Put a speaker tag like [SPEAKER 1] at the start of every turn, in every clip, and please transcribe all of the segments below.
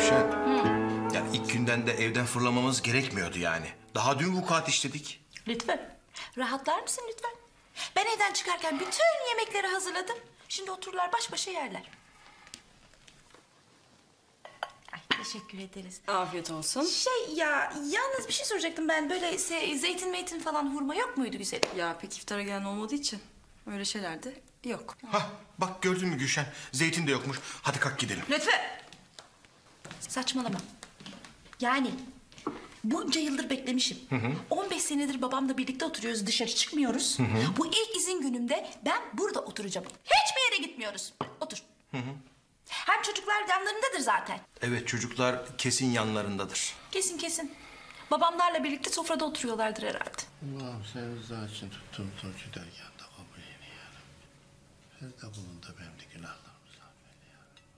[SPEAKER 1] Gülşen. Yani ilk günden de evden fırlamamız gerekmiyordu yani. Daha dün vukuat işledik.
[SPEAKER 2] Lütfen. Rahatlar mısın lütfen? Ben evden çıkarken bütün yemekleri hazırladım. Şimdi otururlar baş başa yerler. Ay, teşekkür ederiz.
[SPEAKER 3] Afiyet olsun.
[SPEAKER 2] Yalnız bir şey soracaktım ben. Böyle zeytin meytin falan hurma yok muydu güzelim?
[SPEAKER 3] Ya pek iftara gelen olmadığı için öyle şeyler de yok.
[SPEAKER 1] Hah bak gördün mü Gülşen? Zeytin de yokmuş. Hadi kalk gidelim.
[SPEAKER 2] Lütfen. Saçmalama. Yani bunca yıldır beklemişim. 15 senedir babamla birlikte oturuyoruz, dışarı çıkmıyoruz. Bu ilk izin günümde ben burada oturacağım. Hiçbir yere gitmiyoruz. Otur. Hem çocuklar yanlarındadır zaten.
[SPEAKER 1] Evet çocuklar kesin yanlarındadır.
[SPEAKER 2] Kesin. Babamlarla birlikte sofrada oturuyorlardır herhalde.
[SPEAKER 4] Allah'ım sen rızan için tuttuğum sonucu dergâhında kabul eyle ya Rabbi. Sen de bulun da benim de günahlarımızı affeyle ya Rabbi.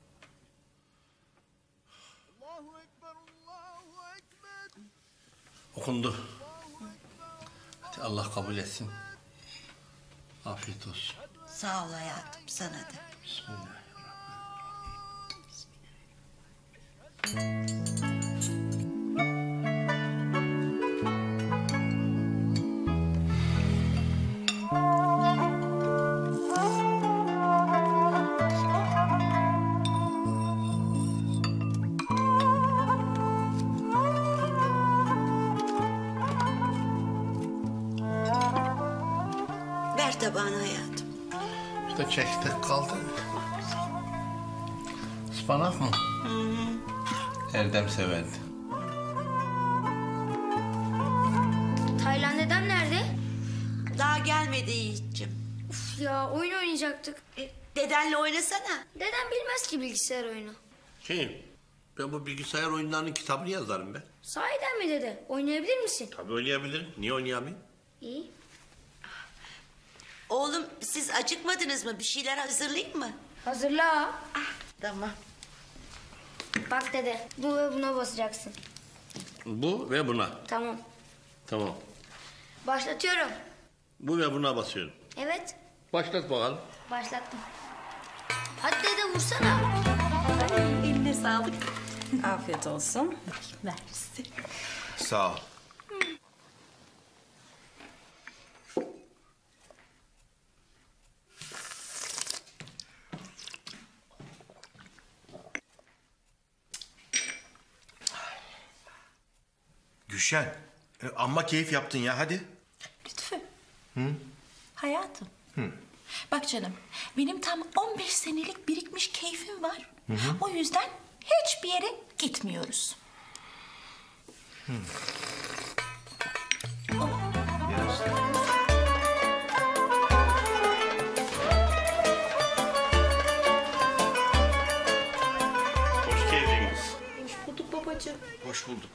[SPEAKER 4] Allahu Ekber, Allahu Ekber. Okundu. Hadi Allah kabul etsin. Afiyet olsun.
[SPEAKER 5] Sağ ol hayatım, sana da.
[SPEAKER 4] Bismillahirrahmanirrahim.
[SPEAKER 5] Ver tabağını hayatım.
[SPEAKER 4] İşte çektik kaldı. Ispanak mı? Erdem severdi.
[SPEAKER 6] Taylan dedem nerede?
[SPEAKER 5] Daha gelmedi Yiğit'ciğim.
[SPEAKER 6] Uf ya, oyun oynayacaktık.
[SPEAKER 5] Dedenle oynasana.
[SPEAKER 6] Dedem bilmez ki bilgisayar oyunu.
[SPEAKER 4] Kim? Ben bu bilgisayar oyunlarının kitabını yazarım ben.
[SPEAKER 6] Sahiden mi dede? Oynayabilir misin?
[SPEAKER 4] Tabii oynayabilirim. Niye oynayamayayım?
[SPEAKER 6] İyi.
[SPEAKER 5] Oğlum siz acıkmadınız mı? Bir şeyler hazırlayayım mı?
[SPEAKER 6] Hazırla.
[SPEAKER 5] Tamam.
[SPEAKER 6] Bak dede, bu ve buna basacaksın.
[SPEAKER 4] Bu ve buna.
[SPEAKER 6] Tamam.
[SPEAKER 4] Tamam.
[SPEAKER 6] Başlatıyorum.
[SPEAKER 4] Bu ve buna basıyorum.
[SPEAKER 6] Evet,
[SPEAKER 4] Başlat bakalım.
[SPEAKER 6] başlattım. Hadi dede vursana.
[SPEAKER 2] Eline sağlık.
[SPEAKER 3] Afiyet olsun.
[SPEAKER 2] Mersi.
[SPEAKER 1] Sağ ol. Gülşen, amma keyif yaptın ya hadi.
[SPEAKER 2] Lütfü. Hayatım. Bak canım, benim tam 15 senelik birikmiş keyfim var. O yüzden hiçbir yere gitmiyoruz.
[SPEAKER 1] Biraz.
[SPEAKER 4] Hoş geldiniz.
[SPEAKER 2] Hoş bulduk babacığım.
[SPEAKER 1] Hoş bulduk.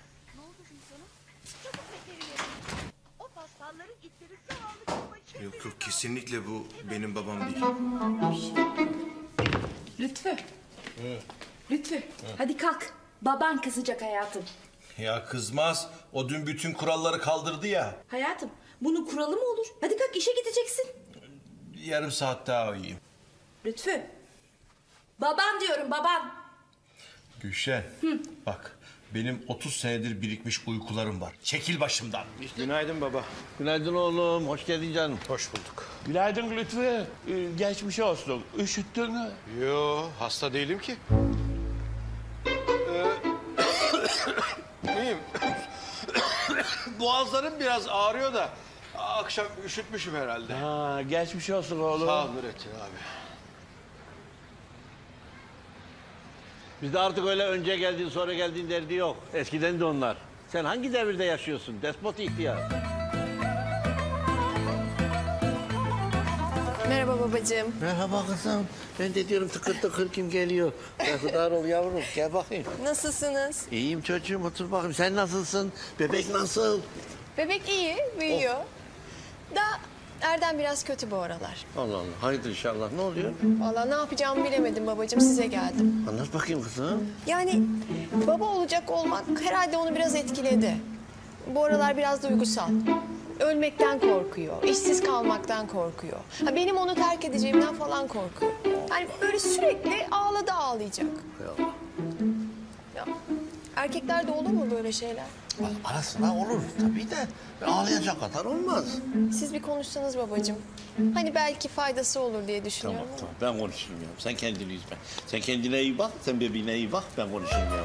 [SPEAKER 1] Yok kesinlikle bu benim babam değil.
[SPEAKER 2] Lütfü. Lütfü. Hadi kalk. Baban kızacak hayatım.
[SPEAKER 1] Ya kızmaz. O dün bütün kuralları kaldırdı ya.
[SPEAKER 2] Hayatım, bunun kuralı mı olur? Hadi kalk, işe gideceksin.
[SPEAKER 1] Yarım saat daha uyuyayım.
[SPEAKER 2] Lütfü. Baban diyorum, baban.
[SPEAKER 1] Gülşen, bak benim 30 senedir birikmiş uykularım var. Çekil başımdan. Günaydın baba.
[SPEAKER 4] Günaydın oğlum. Hoş geldin canım.
[SPEAKER 1] Hoş bulduk.
[SPEAKER 7] Günaydın Lütfü. Geçmiş olsun. Üşüttün mü?
[SPEAKER 1] Yo, hasta değilim ki. İyiyim. Boğazlarım biraz ağrıyor da akşam üşütmüşüm herhalde.
[SPEAKER 7] Ha, geçmiş olsun oğlum.
[SPEAKER 1] Sağ ol Nurettin abi.
[SPEAKER 4] Bizde artık öyle önce geldin sonra geldin derdi yok. Eskiden de onlar. Sen hangi devirde yaşıyorsun? Despot ihtiyar.
[SPEAKER 8] Merhaba babacığım.
[SPEAKER 4] Merhaba kızım. Ben de diyorum tıkır tıkır kim geliyor? Berhudar ol yavrum. Gel bakayım.
[SPEAKER 8] Nasılsınız?
[SPEAKER 4] İyiyim çocuğum otur bakayım. Sen nasılsın? Bebek nasıl?
[SPEAKER 8] Bebek iyi, büyüyor. Da Erdem biraz kötü bu aralar.
[SPEAKER 4] Allah Allah. Hayırdır inşallah. Ne oluyor?
[SPEAKER 8] Vallahi ne yapacağımı bilemedim babacığım, size geldim.
[SPEAKER 4] Anlat bakayım kızım.
[SPEAKER 8] Yani baba olacak olmak herhalde onu biraz etkiledi. Bu aralar biraz duygusal. Ölmekten korkuyor, işsiz kalmaktan korkuyor. Ha, benim onu terk edeceğimden falan korkuyor. Yani böyle sürekli ağladı ağlayacak.
[SPEAKER 4] Hay Allah.
[SPEAKER 8] Ya, erkeklerde olur mu böyle şeyler?
[SPEAKER 4] Arasında olur tabii de ağlayacak kadar olmaz.
[SPEAKER 8] Siz bir konuşsanız babacığım. Hani belki faydası olur diye düşünüyorum.
[SPEAKER 4] Tamam ben konuşurum ya. Sen kendini üzme. Sen kendine iyi bak, sen bebeğine iyi bak, ben konuşurum ya.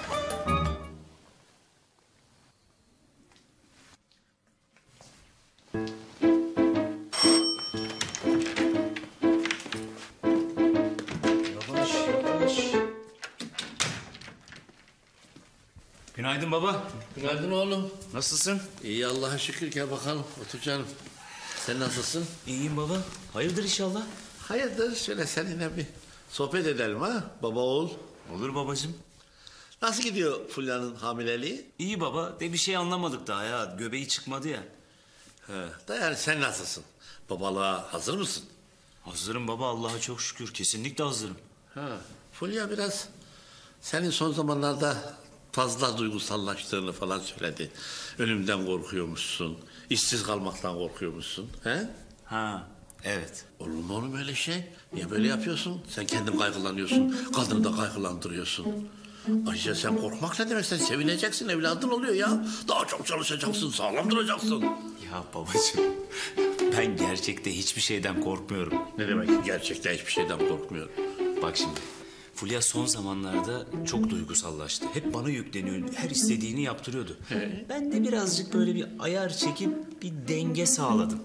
[SPEAKER 9] Günaydın baba.
[SPEAKER 4] Günaydın oğlum.
[SPEAKER 9] Nasılsın?
[SPEAKER 4] İyi Allah'a şükür, gel bakalım. Otur canım. Sen nasılsın?
[SPEAKER 9] İyiyim baba. Hayırdır inşallah?
[SPEAKER 4] Hayırdır, şöyle seninle bir sohbet edelim ha, baba oğul.
[SPEAKER 9] Olur babacığım.
[SPEAKER 4] Nasıl gidiyor Fulya'nın hamileliği?
[SPEAKER 9] İyi baba. De bir şey anlamadık daha ya. Göbeği çıkmadı ya.
[SPEAKER 4] Da yani sen nasılsın? Babalığa hazır mısın?
[SPEAKER 9] Hazırım baba, Allah'a çok şükür. Kesinlikle hazırım.
[SPEAKER 4] Fulya biraz senin son zamanlarda fazla duygusallaştığını falan söyledi. Ölümden korkuyormuşsun, işsiz kalmaktan korkuyormuşsun.
[SPEAKER 9] Ha, evet.
[SPEAKER 4] Olur mu oğlum öyle şey? Niye böyle yapıyorsun? Sen kendin kaygılanıyorsun, kadını da kaygılandırıyorsun. Ayrıca sen korkmak ne demek? Sen sevineceksin, evladın oluyor ya. Daha çok çalışacaksın, sağlam duracaksın.
[SPEAKER 9] Ya babacığım, ben gerçekte hiçbir şeyden korkmuyorum.
[SPEAKER 4] Ne demek gerçekten hiçbir şeyden korkmuyorum.
[SPEAKER 9] Bak şimdi, Fulya son zamanlarda çok duygusallaştı. Hep bana yükleniyor, her istediğini yaptırıyordu. Ben de birazcık böyle bir ayar çekip bir denge sağladım.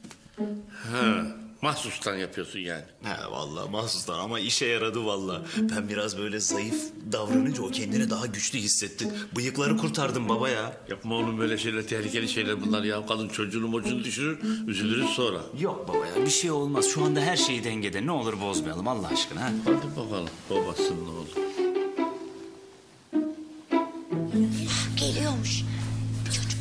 [SPEAKER 4] Mahsustan yapıyorsun yani.
[SPEAKER 9] He vallahi mahsuslar ama işe yaradı vallahi. Ben biraz böyle zayıf davranınca o kendini daha güçlü hissetti. Bıyıkları kurtardım baba ya.
[SPEAKER 4] Yapma oğlum böyle şeyler, tehlikeli şeyler bunlar ya. Kadın çocuğunu düşürür, üzülürüz sonra.
[SPEAKER 9] Yok baba ya, bir şey olmaz. Şu anda her şey dengede. Ne olur bozmayalım Allah aşkına. Ha?
[SPEAKER 4] Hadi bakalım babasının oğlu.
[SPEAKER 5] Geliyormuş. Çocuk.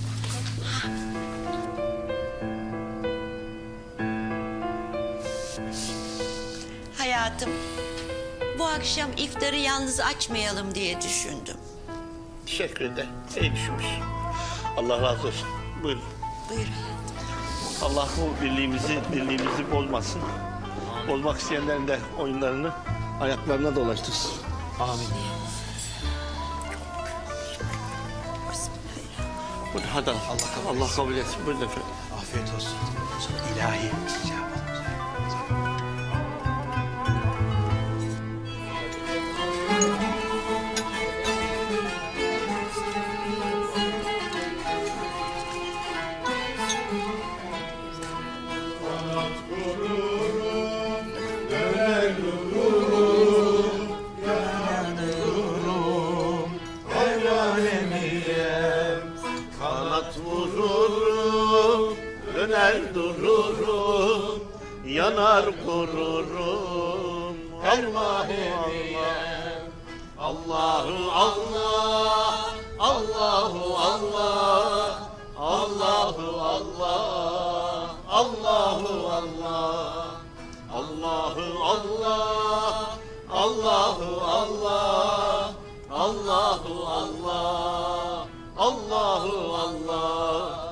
[SPEAKER 5] Hayatım, bu akşam iftarı yalnız açmayalım diye düşündüm.
[SPEAKER 4] Teşekkür ederim. İyi düşünmüşsün. Allah razı olsun. Buyurun.
[SPEAKER 5] Buyur hayatım.
[SPEAKER 4] Allah bu birliğimizi bozmasın. Bozmak isteyenlerin de oyunlarını ayaklarına dolaştırsın. Amin. Buyurun hadi Allah kabul etsin. Buyurun efendim.
[SPEAKER 1] Afiyet olsun. İlahi.
[SPEAKER 4] Kanat vururum, döner dururum, yanar gururum. Allahu Allah, Allahu Allah, Allahu Allah, Allahu Allah, Allahu Allah, Allahu Allah, Allahu Allah, Allahu Allah.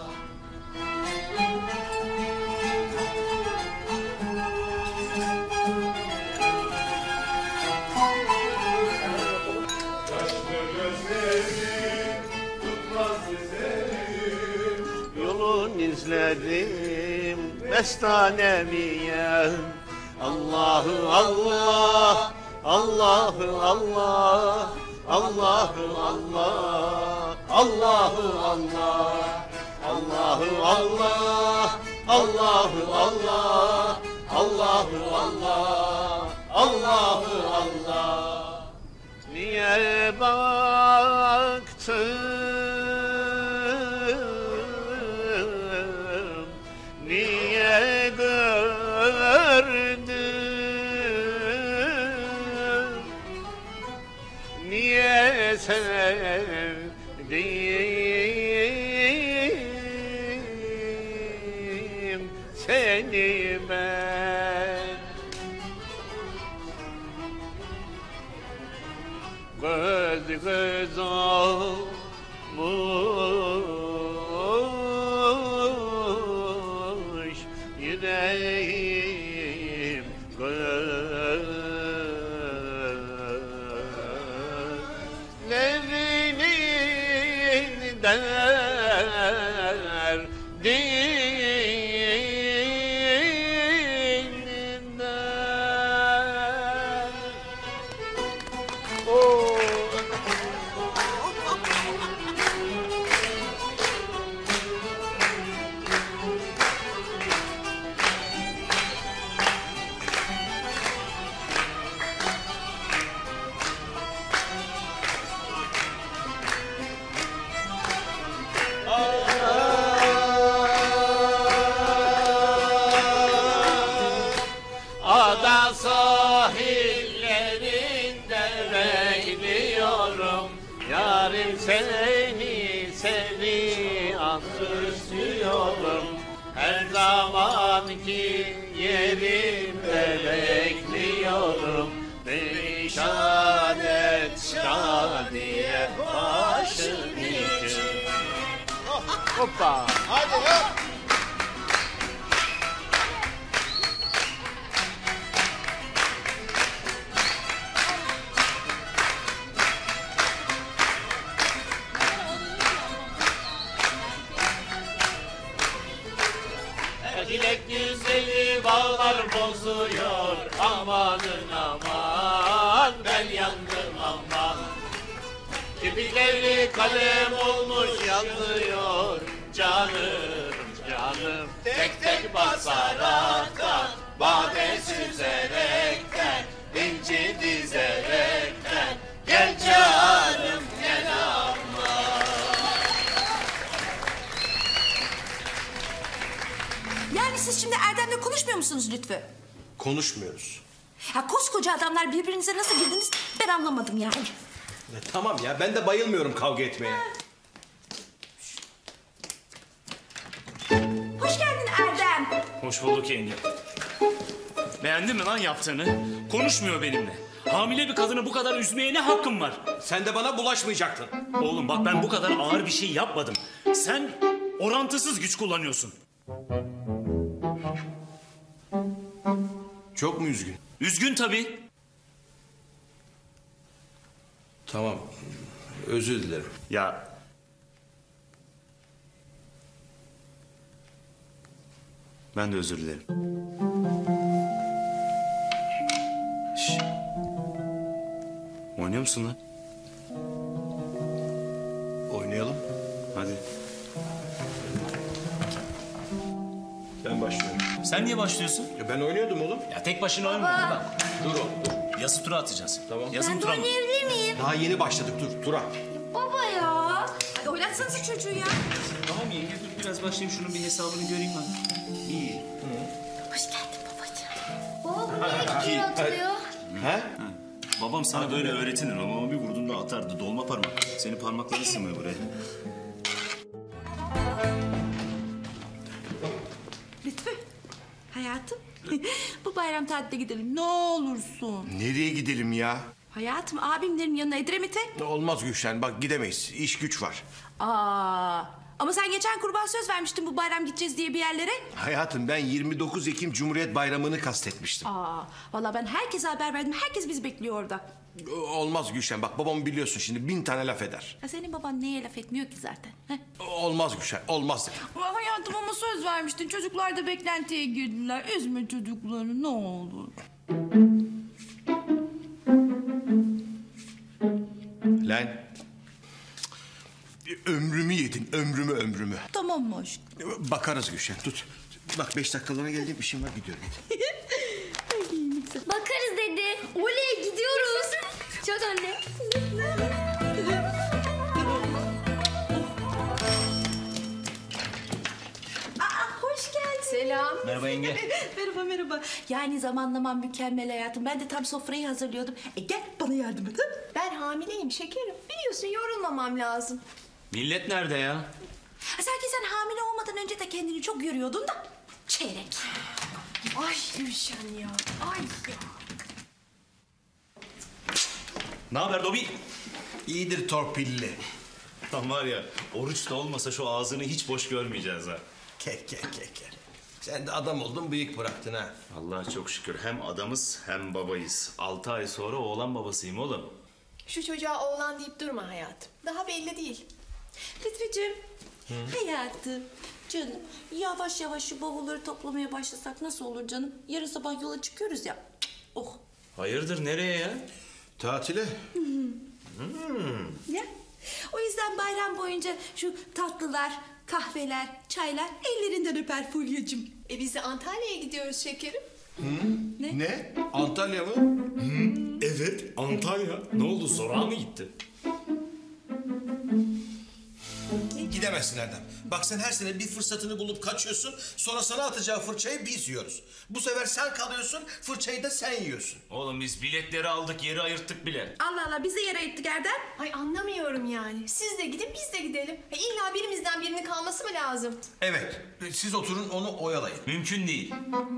[SPEAKER 4] Yolun izledim mestanemiye. Allahu Allah, Allahu Allah, Allahu Allah, Allahu Allah, Allahu Allah, Allahu Allah, Allahu Allah, Allahu Allah. Niye baktım, niye gördüm, niye sevdim seni ben. Göz göz olmuş yüreğim gözle
[SPEAKER 7] derdinden. Oh. Ada sahillerinde bekliyorum. Yarim seni seviyorum, istiyorum. Her zamanki yerimde bekliyorum. Beni şad et şadiye başın için. Hoppa. Hadi hop. Dilek güzeli bağlar bozuyor. Amanın aman ben yandım aman. Kirpikleri kalem olmuş yanıyor. Canım canım tek tek basaraktan, bade süzerekten, inci dizerekten, gel canım gel aman.
[SPEAKER 2] Yani siz şimdi Erdem'le konuşmuyor musunuz Lütfü?
[SPEAKER 1] Konuşmuyoruz.
[SPEAKER 2] Ya koskoca adamlar birbirinize nasıl girdiniz ben anlamadım yani.
[SPEAKER 1] Ya tamam ya, ben de bayılmıyorum kavga etmeye.
[SPEAKER 2] Hoş geldin Erdem.
[SPEAKER 9] Hoş bulduk yenge. Beğendin mi lan yaptığını? Konuşmuyor benimle. Hamile bir kadını bu kadar üzmeye ne hakkım var?
[SPEAKER 1] Sen de bana bulaşmayacaktın.
[SPEAKER 9] Oğlum bak ben bu kadar ağır bir şey yapmadım. Sen orantısız güç kullanıyorsun.
[SPEAKER 1] Çok mu üzgün?
[SPEAKER 9] Üzgün tabii.
[SPEAKER 1] Tamam, özür dilerim.
[SPEAKER 9] Ya... Ben de özür dilerim. Şş. Oynuyor musun lan?
[SPEAKER 1] Oynayalım.
[SPEAKER 9] Hadi.
[SPEAKER 1] Ben başlıyorum.
[SPEAKER 9] Sen niye başlıyorsun?
[SPEAKER 1] Ya ben oynuyordum oğlum.
[SPEAKER 9] Ya tek başına oynama bak. Dur oğlum dur. Yazı tura atacağız.
[SPEAKER 1] Tamam.
[SPEAKER 9] Yazın tura mı?
[SPEAKER 2] Oynayabilir miyim?
[SPEAKER 1] Daha yeni başladık, dur. Tura.
[SPEAKER 2] Baba ya. Ay, oynatsanıza çocuğu ya.
[SPEAKER 9] Tamam yenge dur biraz başlayayım şunun bir hesabını göreyim ben. Bir.
[SPEAKER 2] Hoş geldin babacığım.
[SPEAKER 6] Baba bu niye gidiyor atılıyor?
[SPEAKER 1] He?
[SPEAKER 9] Babam sana böyle öğretinir ama bir vurduğunda atardı. Dolma parmak. Senin parmakların sığmıyor buraya.
[SPEAKER 2] Lütfü. Hayatım. Bu bayram tatiline gidelim ne olursun.
[SPEAKER 1] Nereye gidelim ya?
[SPEAKER 2] Hayatım abimlerin yanına Edremit'e.
[SPEAKER 1] Olmaz Gülşen, bak gidemeyiz. İş güç var.
[SPEAKER 2] Ama sen geçen kurban söz vermiştin bu bayram gideceğiz diye bir yerlere.
[SPEAKER 1] Hayatım, ben 29 Ekim Cumhuriyet Bayramı'nı kastetmiştim.
[SPEAKER 2] Vallahi ben herkese haber verdim. Herkes bizi bekliyor orada.
[SPEAKER 1] Olmaz Gülşen, bak babamı biliyorsun şimdi 1000 tane laf eder.
[SPEAKER 2] Ya senin baban neye laf etmiyor ki zaten? He?
[SPEAKER 1] Olmaz Gülşen, olmaz dedim.
[SPEAKER 2] Hayatım ama söz vermiştin. Çocuklar da beklentiye girdiler. Üzme çocukları ne olur.
[SPEAKER 1] Lan. Ömrümü yedin, ömrümü.
[SPEAKER 2] Tamam mı aşkım?
[SPEAKER 1] Bakarız Gülşen, tut. Bak 5 dakikalığına geldim, işim var, gidiyorum.
[SPEAKER 6] Bakarız dedi. Oley gidiyoruz. Çok anne.
[SPEAKER 2] Hoş geldin.
[SPEAKER 8] Selam.
[SPEAKER 9] Merhaba yenge.
[SPEAKER 2] Merhaba. Yani zamanlamam mükemmel hayatım. Ben de tam sofrayı hazırlıyordum. Gel bana yardım et.
[SPEAKER 8] Ben hamileyim şekerim. Biliyorsun yorulmamam lazım.
[SPEAKER 9] Millet nerede ya?
[SPEAKER 2] Sanki sen hamile olmadan önce de kendini çok görüyordun da. Çeyrek.
[SPEAKER 8] Ay Gülşen ya. Ay ya.
[SPEAKER 9] Ne haber Dobi?
[SPEAKER 1] İyidir torpilli.
[SPEAKER 9] Tam var ya oruç da olmasa şu ağzını hiç boş görmeyeceğiz ha.
[SPEAKER 1] Ke. Sen de adam oldun, bıyık bıraktın ha.
[SPEAKER 9] Allah'a çok şükür hem adamız hem babayız. 6 ay sonra oğlan babasıyım oğlum.
[SPEAKER 8] Şu çocuğa oğlan deyip durma hayatım. Daha belli değil.
[SPEAKER 2] Lütfücüğüm. Hayatım. Canım yavaş yavaş şu bavulları toplamaya başlasak nasıl olur canım? Yarın sabah yola çıkıyoruz ya. Oh.
[SPEAKER 9] Hayırdır nereye ya?
[SPEAKER 1] Tatile.
[SPEAKER 2] Ya. O yüzden bayram boyunca şu tatlılar, kahveler, çaylar ellerinden öper Fulya'cığım.
[SPEAKER 8] Biz de Antalya'ya gidiyoruz şekerim.
[SPEAKER 1] Ne? Antalya mı?
[SPEAKER 9] Evet Antalya. Ne oldu sorağa mı gitti?
[SPEAKER 1] Gidemezsin Erdem. Bak sen her sene bir fırsatını bulup kaçıyorsun. Sonra sana atacağı fırçayı biz yiyoruz. Bu sefer sen kalıyorsun, fırçayı da sen yiyorsun.
[SPEAKER 9] Oğlum biz biletleri aldık yeri ayırttık bile.
[SPEAKER 2] Allah Allah bizi yere ittik Erdem.
[SPEAKER 8] Ay anlamıyorum yani. Siz de gidin biz de gidelim. İlla birimizden birinin kalması mı lazım?
[SPEAKER 1] Evet, siz oturun onu oyalayın.
[SPEAKER 9] Mümkün değil.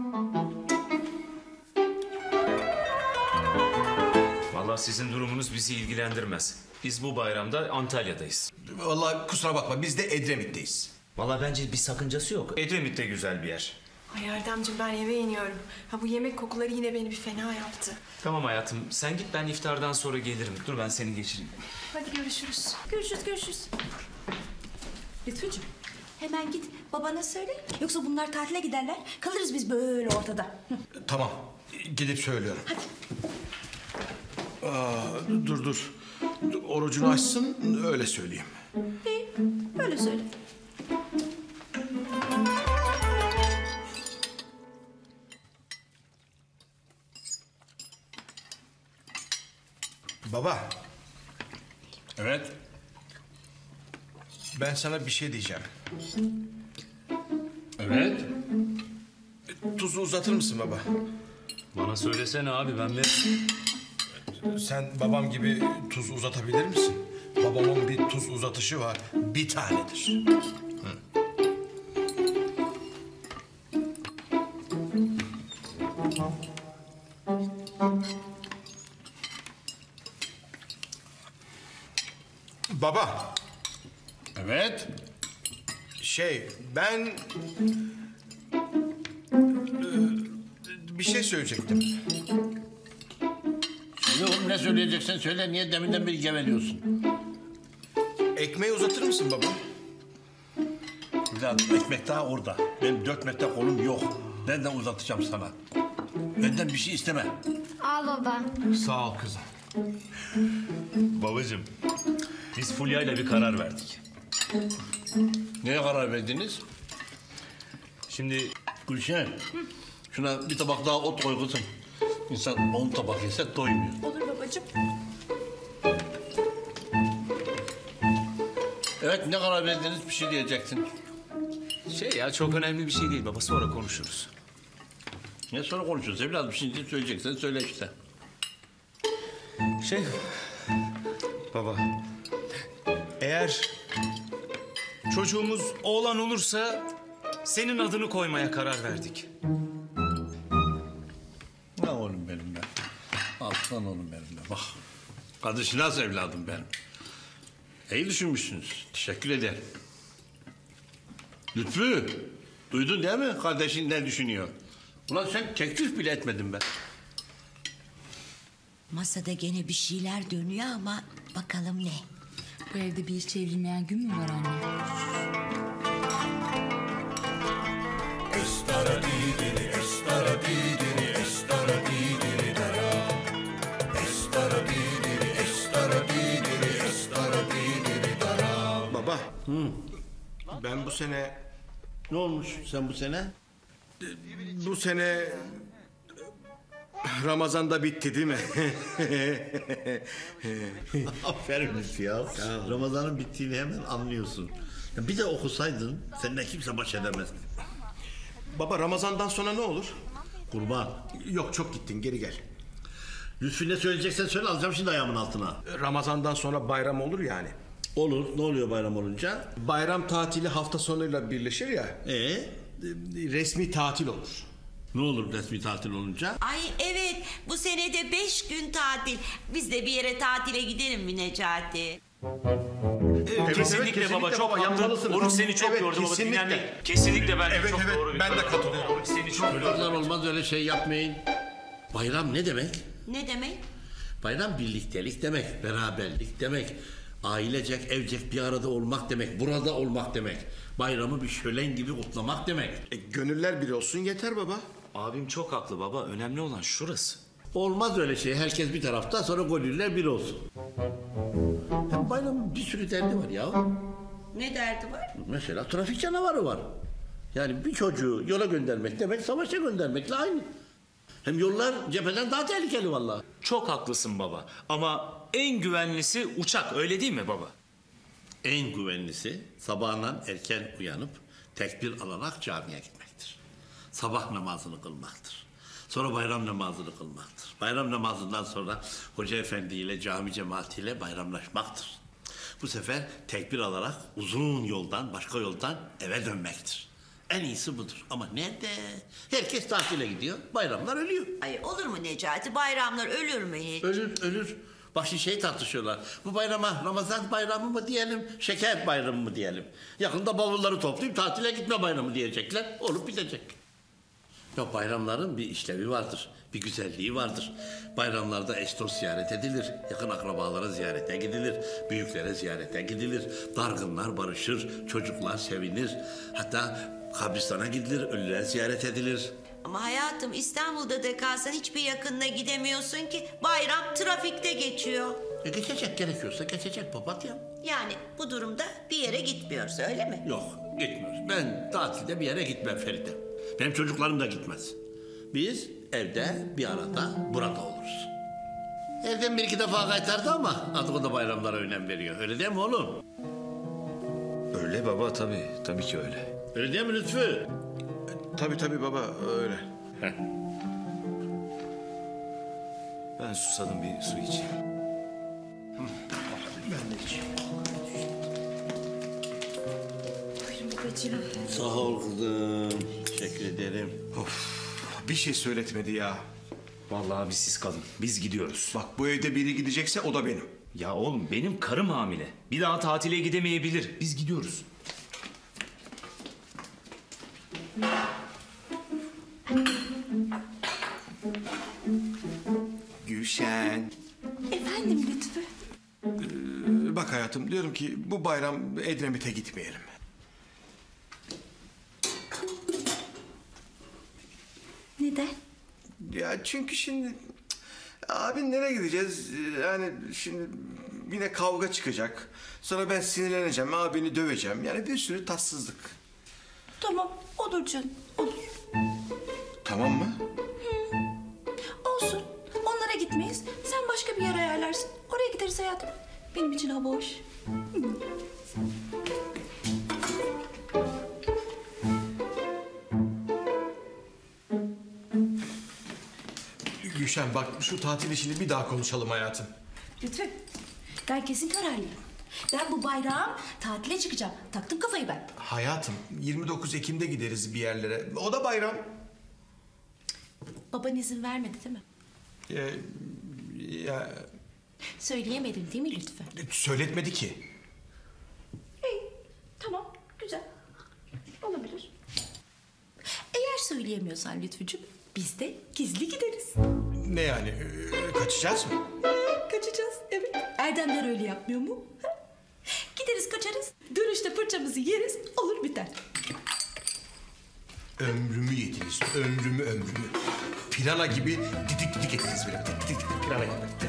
[SPEAKER 9] Vallahi sizin durumunuz bizi ilgilendirmez. Biz bu bayramda Antalya'dayız.
[SPEAKER 1] Vallahi kusura bakma biz de Edremit'teyiz.
[SPEAKER 9] Vallahi bence bir sakıncası yok. Edremit de güzel bir yer.
[SPEAKER 8] Ay Erdemciğim ben eve iniyorum. Bu yemek kokuları yine beni bir fena yaptı.
[SPEAKER 9] Tamam hayatım sen git ben iftardan sonra gelirim. Dur ben seni geçireyim.
[SPEAKER 8] Hadi görüşürüz.
[SPEAKER 2] Görüşürüz. Lütfücüğüm hemen git babana söyle. Yoksa bunlar tatile giderler. Kalırız biz böyle ortada.
[SPEAKER 1] Tamam, gidip söylüyorum. Dur. Orucunu açsın, öyle söyleyeyim.
[SPEAKER 2] İyi öyle söyle.
[SPEAKER 1] Baba,
[SPEAKER 4] Evet.
[SPEAKER 1] ben sana bir şey diyeceğim.
[SPEAKER 4] Evet.
[SPEAKER 1] Tuzu uzatır mısın baba?
[SPEAKER 9] Bana söylesene abi ben veririm.
[SPEAKER 1] Sen babam gibi tuz uzatabilir misin? Babamın bir tuz uzatışı var, bir tanedir. Baba,
[SPEAKER 4] Evet.
[SPEAKER 1] ben bir şey söyleyecektim.
[SPEAKER 4] Söyle oğlum ne söyleyeceksen söyle. Niye deminden beri geveliyorsun?
[SPEAKER 1] Ekmeği uzatır mısın baba?
[SPEAKER 4] Evladım ekmek daha orada. Benim 4 metre kolum yok. Nereden uzatacağım sana? Benden bir şey isteme.
[SPEAKER 6] Al baba.
[SPEAKER 1] Sağ ol kızım.
[SPEAKER 9] Babacığım biz Fulya'yla bir karar verdik.
[SPEAKER 4] Neye karar verdiniz?
[SPEAKER 9] Şimdi
[SPEAKER 4] Gülşen. Şuna bir tabak daha ot koy kızım. İnsan 10 tabak yese doymuyor.
[SPEAKER 2] Olur babacığım.
[SPEAKER 4] Evet ne karar verdiniz bir şey diyeceksin.
[SPEAKER 9] ya çok önemli bir şey değil baba sonra konuşuruz.
[SPEAKER 4] Ne sonra konuşuyoruz evladım şimdi söyleyeceksen söyle işte.
[SPEAKER 9] Baba eğer çocuğumuz oğlan olursa senin adını koymaya karar verdik.
[SPEAKER 4] Ne oğlum benim be. Aslan oğlum benim be. Bak. Kardeşi nasıl evladım benim. İyi düşünmüşsünüz. Teşekkür ederim. Lütfü. Duydun değil mi kardeşin ne düşünüyor? Ulan sen teklif bile etmedin be.
[SPEAKER 5] Masada gene bir şeyler dönüyor ama bakalım ne?
[SPEAKER 10] Bu evde bir hiç çevrilmeyen gün mü var anne?
[SPEAKER 1] Baba, ben bu sene...
[SPEAKER 4] Ne olmuş sen bu sene?
[SPEAKER 1] Bu sene... Ramazan'da bitti değil mi?
[SPEAKER 4] Aferin ya. Ramazan'ın bittiğini hemen anlıyorsun. Ya bir de okusaydın seninle kimse baş edemez.
[SPEAKER 1] Baba Ramazan'dan sonra ne olur?
[SPEAKER 4] Kurban.
[SPEAKER 1] Yok çok gittin geri gel.
[SPEAKER 4] Lütfü ne söyleyeceksen söyle alacağım şimdi ayağımın altına.
[SPEAKER 1] Ramazan'dan sonra bayram olur yani.
[SPEAKER 4] Olur. Ne oluyor bayram olunca?
[SPEAKER 1] Bayram tatili hafta sonuyla birleşir ya. Resmi tatil olur.
[SPEAKER 4] Ne olur resmi tatil olunca?
[SPEAKER 5] Ay evet bu senede 5 gün tatil. Biz de bir yere tatile gidelim mi Necati?
[SPEAKER 9] Kesinlikle baba çok haklı.
[SPEAKER 1] yanmalısınız.
[SPEAKER 9] Oruç seni çok
[SPEAKER 1] Evet,
[SPEAKER 9] yordu baba
[SPEAKER 1] kesinlikle.
[SPEAKER 9] dinlendik. Kesinlikle ben
[SPEAKER 1] Evet,
[SPEAKER 9] çok
[SPEAKER 1] evet,
[SPEAKER 9] doğru bir
[SPEAKER 1] ben de
[SPEAKER 9] karar.
[SPEAKER 1] katılıyorum.
[SPEAKER 9] Oruç seni çok yordu.
[SPEAKER 4] Çocuklar olmaz öyle şey yapmayın. Bayram ne demek?
[SPEAKER 5] Ne demek?
[SPEAKER 4] Bayram birliktelik demek, beraberlik demek. Ailecek, evcek bir arada olmak demek, burada olmak demek. Bayramı bir şölen gibi kutlamak demek.
[SPEAKER 1] Gönüller bir olsun yeter baba.
[SPEAKER 9] Abim çok haklı baba. Önemli olan şurası.
[SPEAKER 4] Olmaz öyle şey. Herkes bir tarafta, sonra gönüller bir olsun. Hem bayramın bir sürü derdi var ya.
[SPEAKER 5] Ne derdi var?
[SPEAKER 4] Mesela trafik canavarı var. Yani bir çocuğu yola göndermek demek savaşa göndermekle aynı. Hem yollar cepheden daha tehlikeli vallahi.
[SPEAKER 9] Çok haklısın baba. Ama en güvenlisi uçak, öyle değil mi baba?
[SPEAKER 4] En güvenlisi sabahından erken uyanıp tekbir alarak camiye gitmektir. Sabah namazını kılmaktır. Sonra bayram namazını kılmaktır. Bayram namazından sonra hoca efendi ile cami cemaatiyle bayramlaşmaktır. Bu sefer tekbir alarak uzun yoldan, başka yoldan eve dönmektir. En iyisi budur. Ama nerede? Herkes tatile gidiyor, bayramlar ölüyor.
[SPEAKER 5] Ay olur mu Necati? Bayramlar ölür mü hiç?
[SPEAKER 4] Ölür. Bak şimdi şey tartışıyorlar. Bu bayrama Ramazan bayramı mı diyelim, şeker bayramı mı diyelim? Yakında bavulları toplayıp tatile gitme bayramı diyecekler. Olup bitecek. Ya bayramların bir işlevi vardır. Bir güzelliği vardır. Bayramlarda eş dost ziyaret edilir. Yakın akrabalara ziyarete gidilir. Büyüklere ziyarete gidilir. Dargınlar barışır. Çocuklar sevinir. Hatta kabristana gidilir. Ölüler ziyaret edilir.
[SPEAKER 5] Ama hayatım İstanbul'da da kalsan hiçbir yakınına gidemiyorsun ki. Bayram trafikte geçiyor.
[SPEAKER 4] Geçecek, gerekiyorsa geçecek papatya.
[SPEAKER 5] Yani bu durumda bir yere gitmiyoruz öyle mi?
[SPEAKER 4] Yok, gitmiyoruz. Ben tatilde bir yere gitmem Feride. Benim çocuklarım da gitmez. Biz evde bir arada burada oluruz. Evden bir iki defa kaytardı ama artık o da bayramlara önem veriyor. Öyle değil mi oğlum?
[SPEAKER 1] Öyle baba tabii. Tabii ki öyle.
[SPEAKER 4] Öyle değil mi Lütfü?
[SPEAKER 1] Tabii baba öyle.
[SPEAKER 9] Ben susadım, bir su içeyim.
[SPEAKER 1] Ben de içeyim.
[SPEAKER 2] Buyurun babacığım.
[SPEAKER 4] Sağ ol kızım. Teşekkür ederim.
[SPEAKER 1] Bir şey söyletmedi ya.
[SPEAKER 9] Vallahi abi siz kalın. Biz gidiyoruz.
[SPEAKER 1] Bak bu evde biri gidecekse o da benim.
[SPEAKER 9] Ya oğlum benim karım hamile. Bir daha tatile gidemeyebilir. Biz gidiyoruz.
[SPEAKER 1] Gülşen.
[SPEAKER 2] Efendim Lütfü.
[SPEAKER 1] Bak hayatım diyorum ki bu bayram Edremit'e gitmeyelim.
[SPEAKER 2] Neden?
[SPEAKER 1] Ya çünkü şimdi abi nereye gideceğiz? Yani şimdi yine kavga çıkacak. Sonra ben sinirleneceğim, abini döveceğim. Yani bir sürü tatsızlık.
[SPEAKER 2] Tamam olur canım olur.
[SPEAKER 1] Tamam mı?
[SPEAKER 2] Olsun. Onlara gitmeyiz. Sen başka bir yer ayarlarsın. Oraya gideriz hayatım. Benim için hava hoş.
[SPEAKER 1] Gülşen bak şu tatil işini bir daha konuşalım hayatım.
[SPEAKER 2] Lütfen. Ben kesin kararlıyım. Ben bu bayram tatile çıkacağım. Taktım kafayı ben.
[SPEAKER 1] Hayatım 29 Ekim'de gideriz bir yerlere. O da bayram.
[SPEAKER 2] Baban izin vermedi değil mi?
[SPEAKER 1] Ya
[SPEAKER 2] Söyleyemedim değil mi Lütfü?
[SPEAKER 1] söyletmedi ki.
[SPEAKER 2] İyi. Tamam. Güzel. Olabilir. Eğer söyleyemiyorsan Lütfücüğüm biz de gizli gideriz.
[SPEAKER 1] Ne yani? Kaçacağız mı?
[SPEAKER 2] Kaçacağız evet. Erdemler öyle yapmıyor mu? Ha? Gideriz kaçarız. Dönüşte fırçamızı yeriz. Olur biter.
[SPEAKER 1] Ömrümü yediniz. Ömrümü. Pirana gibi didik didik ettiniz beni. Didik didik pirana gibi.